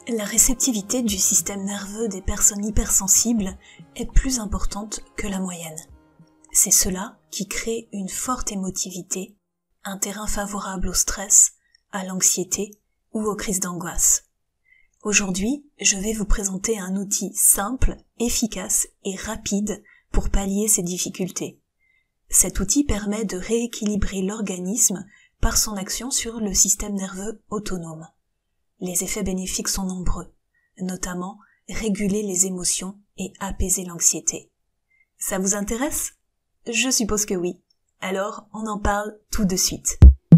La réceptivité du système nerveux des personnes hypersensibles est plus importante que la moyenne. C'est cela qui crée une forte émotivité, un terrain favorable au stress, à l'anxiété ou aux crises d'angoisse. Aujourd'hui, je vais vous présenter un outil simple, efficace et rapide pour pallier ces difficultés. Cet outil permet de rééquilibrer l'organisme par son action sur le système nerveux autonome. Les effets bénéfiques sont nombreux, notamment réguler les émotions et apaiser l'anxiété. Ça vous intéresse ? Je suppose que oui. Alors, on en parle tout de suite.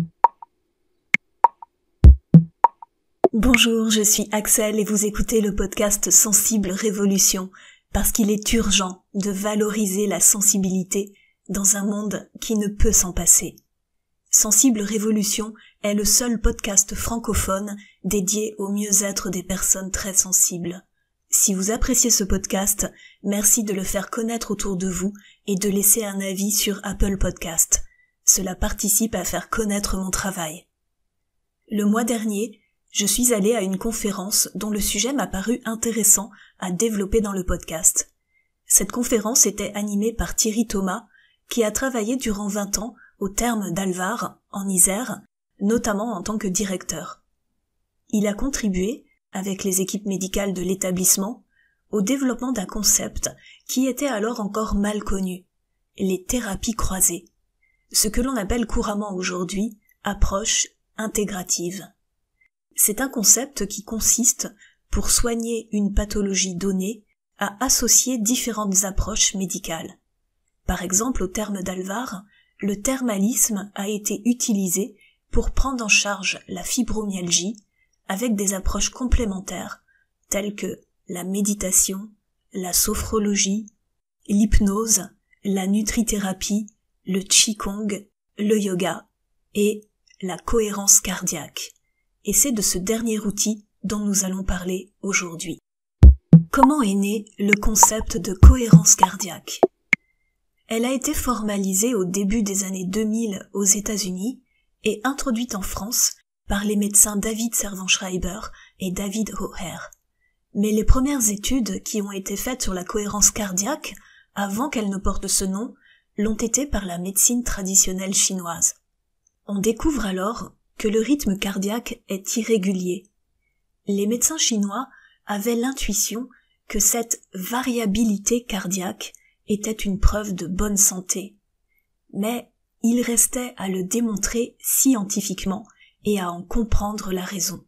Bonjour, je suis Axel et vous écoutez le podcast Sensible Révolution, parce qu'il est urgent de valoriser la sensibilité dans un monde qui ne peut s'en passer. Sensible Révolution est le seul podcast francophone dédié au mieux-être des personnes très sensibles. Si vous appréciez ce podcast, merci de le faire connaître autour de vous et de laisser un avis sur Apple Podcast. Cela participe à faire connaître mon travail. Le mois dernier, je suis allée à une conférence dont le sujet m'a paru intéressant à développer dans le podcast. Cette conférence était animée par Thierry Thomas, qui a travaillé durant 20 ans au terme d'Alvar, en Isère, notamment en tant que directeur. Il a contribué, avec les équipes médicales de l'établissement, au développement d'un concept qui était alors encore mal connu, les thérapies croisées, ce que l'on appelle couramment aujourd'hui approche intégrative. C'est un concept qui consiste, pour soigner une pathologie donnée, à associer différentes approches médicales. Par exemple, au terme d'Alvar, le thermalisme a été utilisé pour prendre en charge la fibromyalgie avec des approches complémentaires telles que la méditation, la sophrologie, l'hypnose, la nutrithérapie, le qigong, le yoga et la cohérence cardiaque. Et c'est de ce dernier outil dont nous allons parler aujourd'hui. Comment est né le concept de cohérence cardiaque ? Elle a été formalisée au début des années 2000 aux États-Unis et introduite en France par les médecins David Servan-Schreiber et David O'Hare. Mais les premières études qui ont été faites sur la cohérence cardiaque, avant qu'elle ne porte ce nom, l'ont été par la médecine traditionnelle chinoise. On découvre alors que le rythme cardiaque est irrégulier. Les médecins chinois avaient l'intuition que cette variabilité cardiaque était une preuve de bonne santé. Mais il restait à le démontrer scientifiquement et à en comprendre la raison.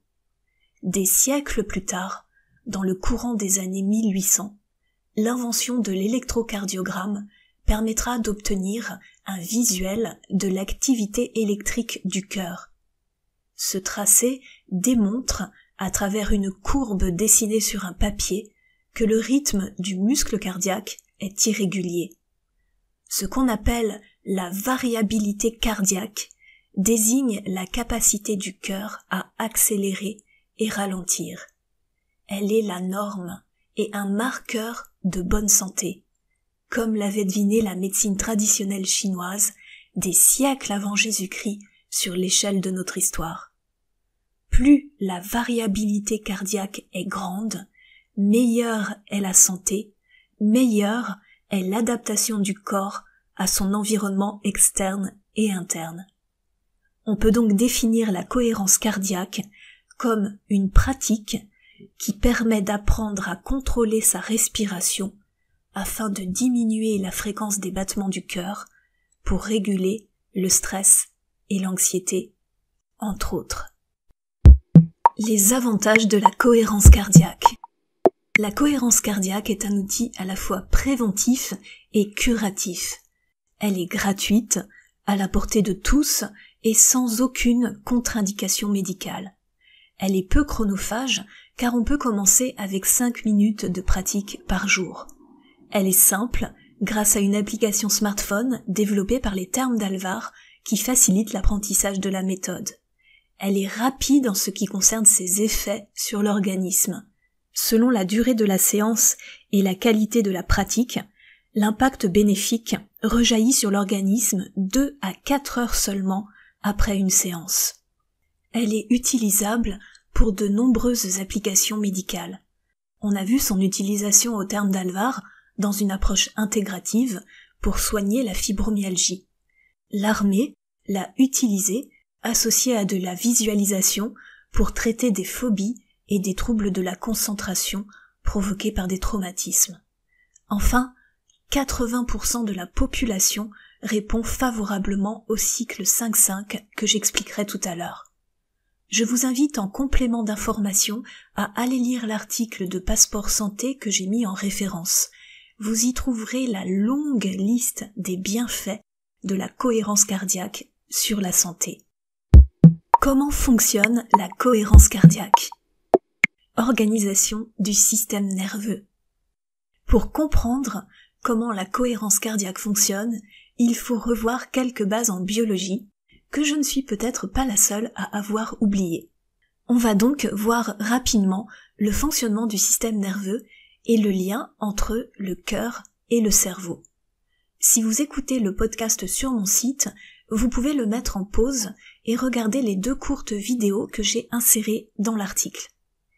Des siècles plus tard, dans le courant des années 1800, l'invention de l'électrocardiogramme permettra d'obtenir un visuel de l'activité électrique du cœur. Ce tracé démontre, à travers une courbe dessinée sur un papier, que le rythme du muscle cardiaque est irrégulier. Ce qu'on appelle la variabilité cardiaque désigne la capacité du cœur à accélérer et ralentir. Elle est la norme et un marqueur de bonne santé, comme l'avait deviné la médecine traditionnelle chinoise des siècles avant Jésus-Christ sur l'échelle de notre histoire. Plus la variabilité cardiaque est grande, meilleure est la santé, meilleure est l'adaptation du corps à son environnement externe et interne. On peut donc définir la cohérence cardiaque comme une pratique qui permet d'apprendre à contrôler sa respiration afin de diminuer la fréquence des battements du cœur pour réguler le stress et l'anxiété, entre autres. Les avantages de la cohérence cardiaque. La cohérence cardiaque est un outil à la fois préventif et curatif. Elle est gratuite, à la portée de tous et sans aucune contre-indication médicale. Elle est peu chronophage car on peut commencer avec 5 minutes de pratique par jour. Elle est simple grâce à une application smartphone développée par les termes d'Alvar qui facilite l'apprentissage de la méthode. Elle est rapide en ce qui concerne ses effets sur l'organisme. Selon la durée de la séance et la qualité de la pratique, l'impact bénéfique rejaillit sur l'organisme 2 à 4 heures seulement après une séance. Elle est utilisable pour de nombreuses applications médicales. On a vu son utilisation au terme d'Alvar dans une approche intégrative pour soigner la fibromyalgie. L'armée l'a utilisé associé à de la visualisation pour traiter des phobies et des troubles de la concentration provoqués par des traumatismes. Enfin, 80% de la population répond favorablement au cycle 5-5 que j'expliquerai tout à l'heure. Je vous invite en complément d'information à aller lire l'article de Passeport Santé que j'ai mis en référence. Vous y trouverez la longue liste des bienfaits de la cohérence cardiaque sur la santé. Comment fonctionne la cohérence cardiaque ? Organisation du système nerveux. Pour comprendre comment la cohérence cardiaque fonctionne, il faut revoir quelques bases en biologie que je ne suis peut-être pas la seule à avoir oubliées. On va donc voir rapidement le fonctionnement du système nerveux et le lien entre le cœur et le cerveau. Si vous écoutez le podcast sur mon site, vous pouvez le mettre en pause et regarder les 2 courtes vidéos que j'ai insérées dans l'article.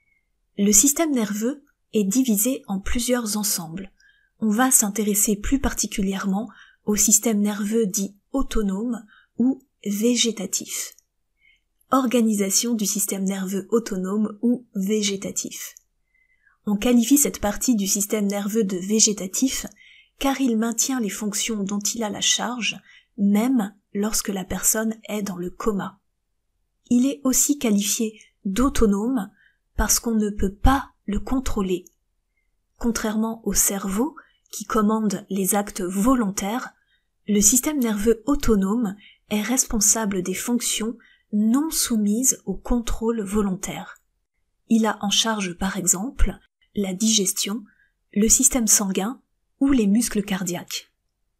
Le système nerveux est divisé en plusieurs ensembles. On va s'intéresser plus particulièrement au système nerveux dit autonome ou végétatif. Organisation du système nerveux autonome ou végétatif. On qualifie cette partie du système nerveux de végétatif car il maintient les fonctions dont il a la charge, même lorsque la personne est dans le coma. Il est aussi qualifié d'autonome parce qu'on ne peut pas le contrôler. Contrairement au cerveau, qui commande les actes volontaires, le système nerveux autonome est responsable des fonctions non soumises au contrôle volontaire. Il a en charge par exemple la digestion, le système sanguin ou les muscles cardiaques.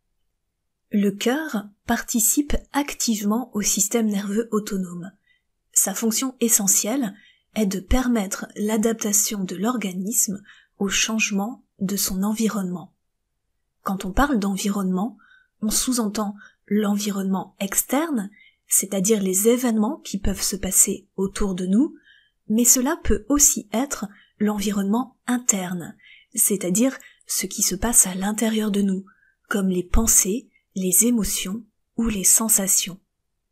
Le cœur participe activement au système nerveux autonome. Sa fonction essentielle est de permettre l'adaptation de l'organisme au changement de son environnement. Quand on parle d'environnement, on sous-entend l'environnement externe, c'est-à-dire les événements qui peuvent se passer autour de nous, mais cela peut aussi être l'environnement interne, c'est-à-dire ce qui se passe à l'intérieur de nous, comme les pensées, les émotions ou les sensations.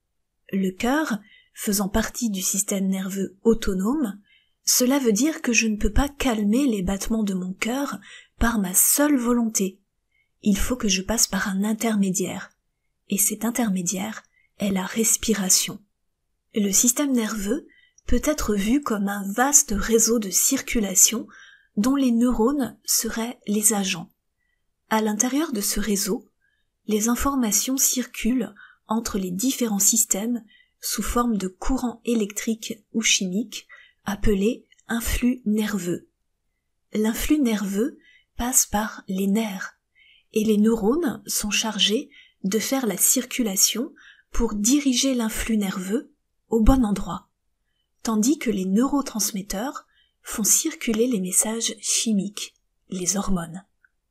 Le cœur, faisant partie du système nerveux autonome, cela veut dire que je ne peux pas calmer les battements de mon cœur par ma seule volonté. Il faut que je passe par un intermédiaire, et cet intermédiaire est la respiration. Le système nerveux peut être vu comme un vaste réseau de circulation dont les neurones seraient les agents. À l'intérieur de ce réseau, les informations circulent entre les différents systèmes sous forme de courants électriques ou chimiques appelés influx nerveux. L'influx nerveux passe par les nerfs et les neurones sont chargés de faire la circulation pour diriger l'influx nerveux au bon endroit, tandis que les neurotransmetteurs font circuler les messages chimiques, les hormones.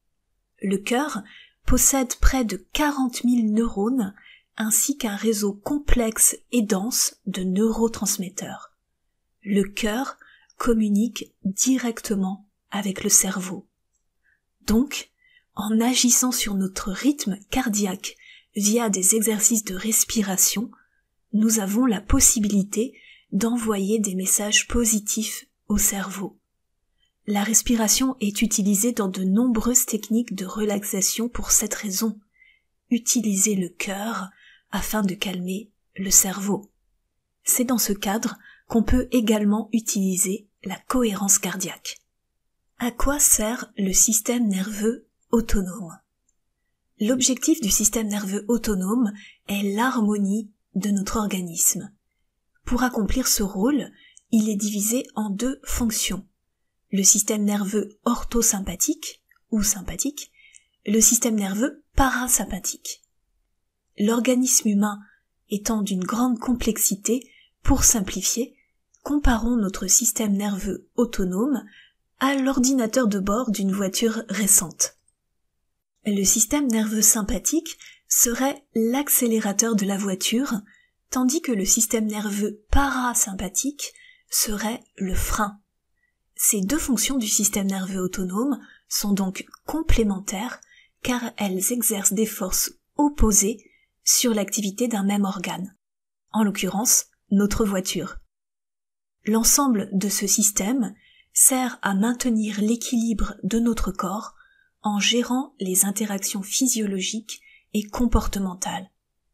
Le cœur possède près de 40 000 neurones ainsi qu'un réseau complexe et dense de neurotransmetteurs. Le cœur communique directement avec le cerveau. Donc, en agissant sur notre rythme cardiaque via des exercices de respiration, nous avons la possibilité d'envoyer des messages positifs au cerveau. La respiration est utilisée dans de nombreuses techniques de relaxation pour cette raison. Utiliser le cœur afin de calmer le cerveau. C'est dans ce cadre qu'on peut également utiliser la cohérence cardiaque. À quoi sert le système nerveux autonome ? L'objectif du système nerveux autonome est l'harmonie de notre organisme. Pour accomplir ce rôle, il est divisé en 2 fonctions. Le système nerveux orthosympathique ou sympathique, le système nerveux parasympathique. L'organisme humain étant d'une grande complexité, pour simplifier, comparons notre système nerveux autonome à l'ordinateur de bord d'une voiture récente. Le système nerveux sympathique serait l'accélérateur de la voiture, tandis que le système nerveux parasympathique serait le frein. Ces deux fonctions du système nerveux autonome sont donc complémentaires car elles exercent des forces opposées sur l'activité d'un même organe, en l'occurrence notre voiture. L'ensemble de ce système sert à maintenir l'équilibre de notre corps en gérant les interactions physiologiques et comportementales.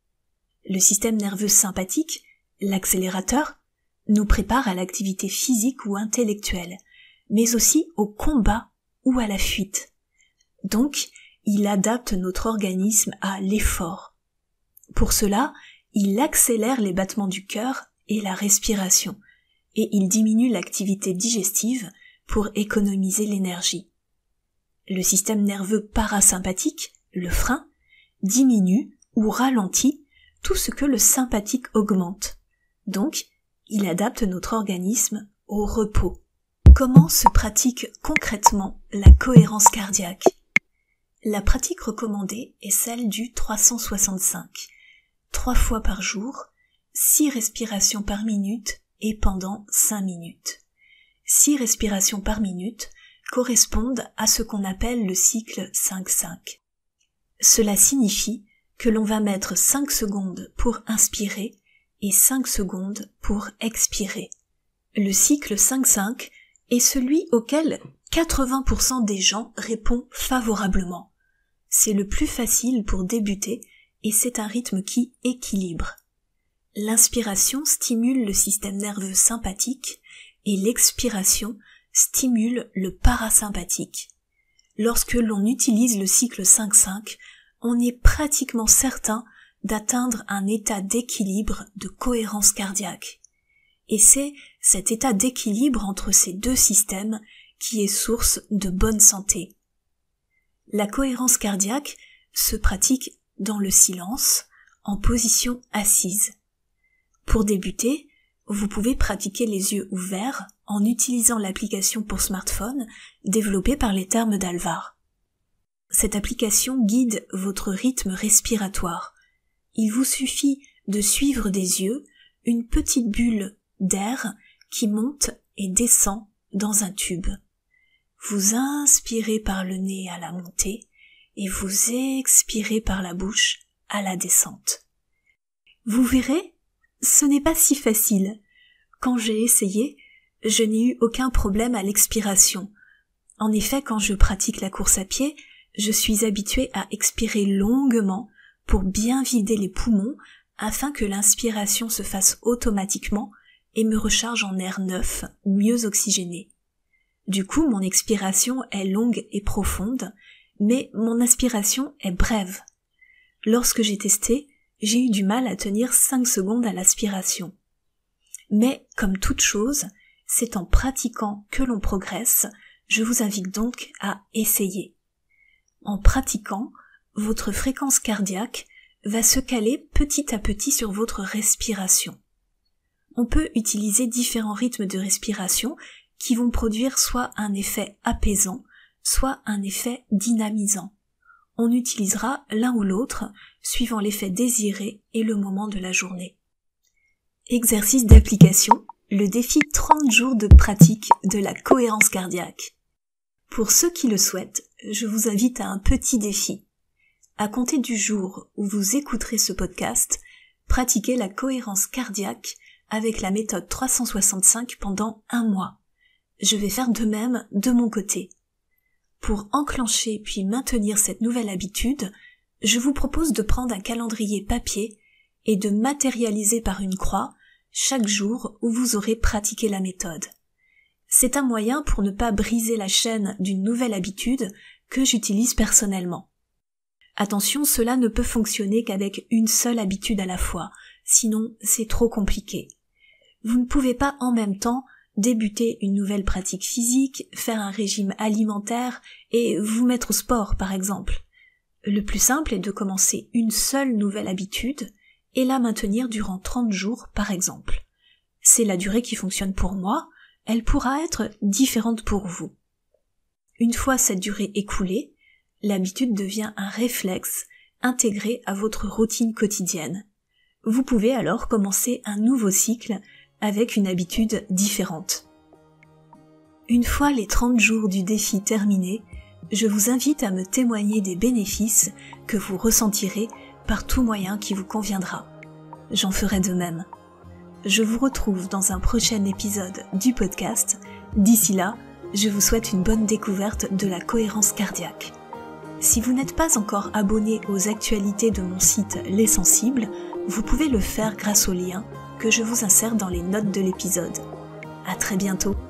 Le système nerveux sympathique, l'accélérateur, nous prépare à l'activité physique ou intellectuelle, mais aussi au combat ou à la fuite. Donc, il adapte notre organisme à l'effort. Pour cela, il accélère les battements du cœur et la respiration, et il diminue l'activité digestive pour économiser l'énergie. Le système nerveux parasympathique, le frein, diminue ou ralentit tout ce que le sympathique augmente. Donc, il adapte notre organisme au repos. Comment se pratique concrètement la cohérence cardiaque ? La pratique recommandée est celle du 365, 3 fois par jour, 6 respirations par minute et pendant 5 minutes. 6 respirations par minute correspondent à ce qu'on appelle le cycle 5-5. Cela signifie que l'on va mettre 5 secondes pour inspirer et 5 secondes pour expirer. Le cycle 5-5 est celui auquel 80% des gens répondent favorablement. C'est le plus facile pour débuter et c'est un rythme qui équilibre. L'inspiration stimule le système nerveux sympathique et l'expiration stimule le parasympathique. Lorsque l'on utilise le cycle 5-5, on est pratiquement certain d'atteindre un état d'équilibre, de cohérence cardiaque. Et c'est cet état d'équilibre entre ces deux systèmes qui est source de bonne santé. La cohérence cardiaque se pratique dans le silence, en position assise. Pour débuter, vous pouvez pratiquer les yeux ouverts en utilisant l'application pour smartphone développée par les Thermes d'Alvar. Cette application guide votre rythme respiratoire. Il vous suffit de suivre des yeux une petite bulle d'air qui monte et descend dans un tube. Vous inspirez par le nez à la montée et vous expirez par la bouche à la descente. Vous verrez, ce n'est pas si facile. Quand j'ai essayé, je n'ai eu aucun problème à l'expiration. En effet, quand je pratique la course à pied, je suis habituée à expirer longuement pour bien vider les poumons afin que l'inspiration se fasse automatiquement et me recharge en air neuf, mieux oxygéné. Du coup, mon expiration est longue et profonde, mais mon inspiration est brève. Lorsque j'ai testé, j'ai eu du mal à tenir 5 secondes à l'aspiration. Mais, comme toute chose, c'est en pratiquant que l'on progresse, je vous invite donc à essayer. En pratiquant, votre fréquence cardiaque va se caler petit à petit sur votre respiration. On peut utiliser différents rythmes de respiration qui vont produire soit un effet apaisant, soit un effet dynamisant. On utilisera l'un ou l'autre suivant l'effet désiré et le moment de la journée. Exercice d'application, le défi 30 jours de pratique de la cohérence cardiaque. Pour ceux qui le souhaitent, je vous invite à un petit défi. À compter du jour où vous écouterez ce podcast, pratiquez la cohérence cardiaque avec la méthode 365 pendant 1 mois. Je vais faire de même de mon côté. Pour enclencher puis maintenir cette nouvelle habitude, je vous propose de prendre un calendrier papier et de matérialiser par une croix chaque jour où vous aurez pratiqué la méthode. C'est un moyen pour ne pas briser la chaîne d'une nouvelle habitude que j'utilise personnellement. Attention, cela ne peut fonctionner qu'avec une seule habitude à la fois, sinon c'est trop compliqué. Vous ne pouvez pas en même temps débuter une nouvelle pratique physique, faire un régime alimentaire et vous mettre au sport par exemple. Le plus simple est de commencer une seule nouvelle habitude et la maintenir durant 30 jours par exemple. C'est la durée qui fonctionne pour moi, elle pourra être différente pour vous. Une fois cette durée écoulée, l'habitude devient un réflexe intégré à votre routine quotidienne. Vous pouvez alors commencer un nouveau cycle avec une habitude différente. Une fois les 30 jours du défi terminés, je vous invite à me témoigner des bénéfices que vous ressentirez par tout moyen qui vous conviendra. J'en ferai de même. Je vous retrouve dans un prochain épisode du podcast. D'ici là, je vous souhaite une bonne découverte de la cohérence cardiaque. Si vous n'êtes pas encore abonné aux actualités de mon site Les Sensibles, vous pouvez le faire grâce au lien que je vous insère dans les notes de l'épisode. À très bientôt.